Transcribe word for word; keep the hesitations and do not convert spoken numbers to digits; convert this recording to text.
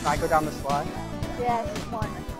Can I go down the slide? Yes, one.